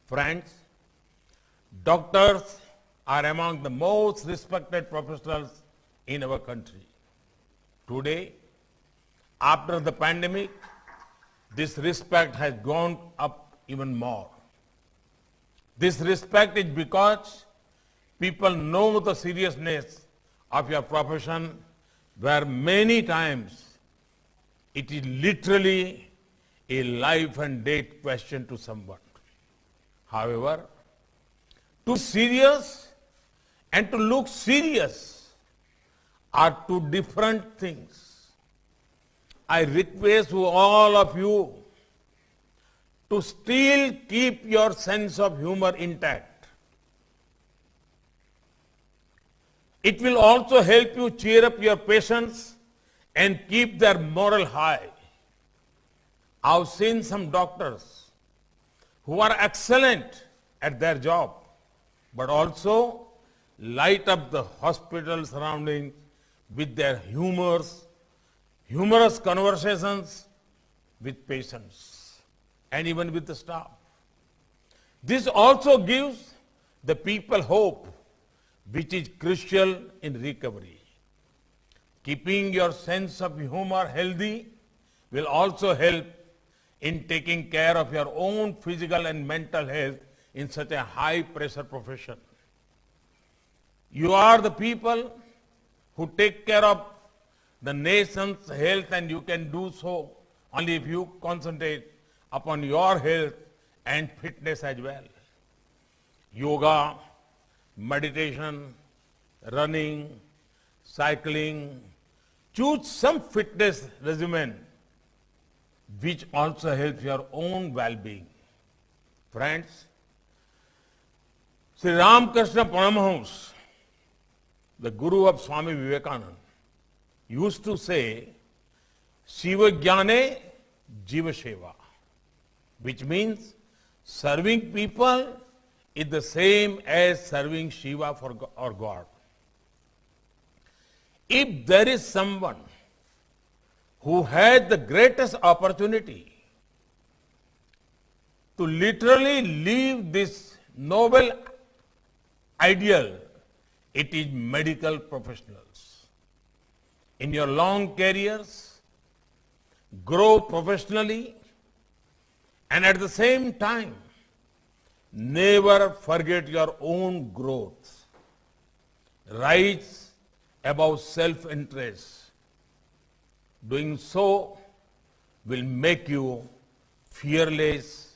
Friends, doctors are among the most respected professionals in our country. Today, after the pandemic, this respect has gone up even more. This respect is because people know the seriousness of your profession, where many times it is literally a life and death question to someone. However, to serious and to look serious are two different things. I request to all of you to still keep your sense of humor intact. It will also help you cheer up your patients and keep their morale high. I've seen some doctors who are excellent at their job, but also light up the hospital surroundings with their humorous conversations with patients and even with the staff. This also gives the people hope, which is crucial in recovery. Keeping your sense of humor healthy will also help in taking care of your own physical and mental health in such a high-pressure profession. You are the people who take care of the nation's health, and you can do so only if you concentrate upon your health and fitness as well. Yoga, meditation, running, cycling. Choose some fitness regimen which also helps your own well-being. Friends, Sri Ramakrishna Paramahamsa, the guru of Swami Vivekananda, used to say, Shiva Jnane Jiva Seva, which means serving people is the same as serving Shiva or God. If there is someone who had the greatest opportunity to literally live this noble ideal, it is medical professionals. In your long careers, grow professionally, and at the same time, never forget your own growth. Rise above self-interest. Doing so will make you fearless